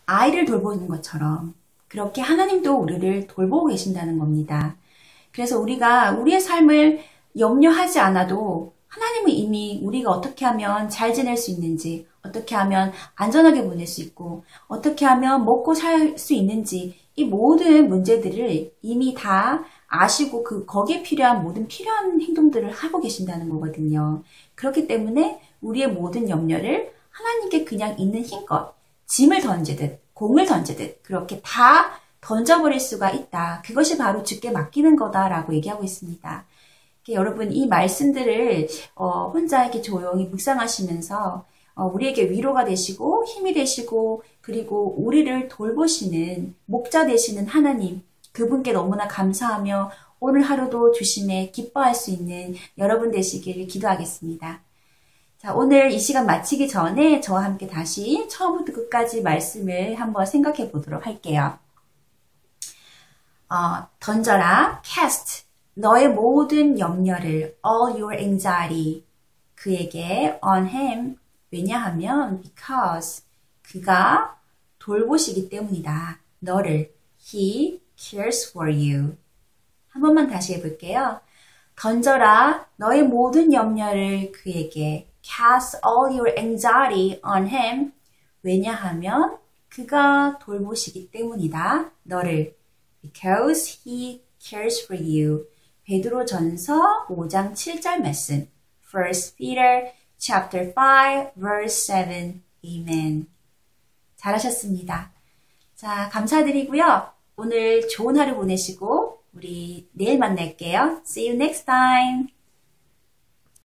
아이를 돌보는 것처럼 그렇게 하나님도 우리를 돌보고 계신다는 겁니다. 그래서 우리가 우리의 삶을 염려하지 않아도 하나님은 이미 우리가 어떻게 하면 잘 지낼 수 있는지, 어떻게 하면 안전하게 보낼 수 있고, 어떻게 하면 먹고 살 수 있는지, 이 모든 문제들을 이미 다 아시고 거기에 필요한 모든 필요한 행동들을 하고 계신다는 거거든요. 그렇기 때문에 우리의 모든 염려를 하나님께 그냥 있는 힘껏 짐을 던지듯 공을 던지듯 그렇게 다 던져버릴 수가 있다. 그것이 바로 주께 맡기는 거다라고 얘기하고 있습니다. 여러분 이 말씀들을 혼자 이렇게 조용히 묵상하시면서 우리에게 위로가 되시고 힘이 되시고 그리고 우리를 돌보시는 목자 되시는 하나님 그분께 너무나 감사하며 오늘 하루도 주심에 기뻐할 수 있는 여러분 되시길 기도하겠습니다. 자, 오늘 이 시간 마치기 전에 저와 함께 다시 처음부터 끝까지 말씀을 한번 생각해 보도록 할게요. 던져라, cast, 너의 모든 염려를, all your anxiety, 그에게 on him, 왜냐하면 because, 그가 돌보시기 때문이다. 너를, he cares for you. 한 번만 다시 해볼게요. 던져라, 너의 모든 염려를 그에게, cast all your anxiety on him, 왜냐하면 그가 돌보시기 때문이다. 너를, because he cares for you. 베드로전서 5장 7절 말씀. 1 Peter chapter 5 verse 7. Amen. 잘하셨습니다. 자, 감사드리고요. 오늘 좋은 하루 보내시고 우리 내일 만날게요. See you next time.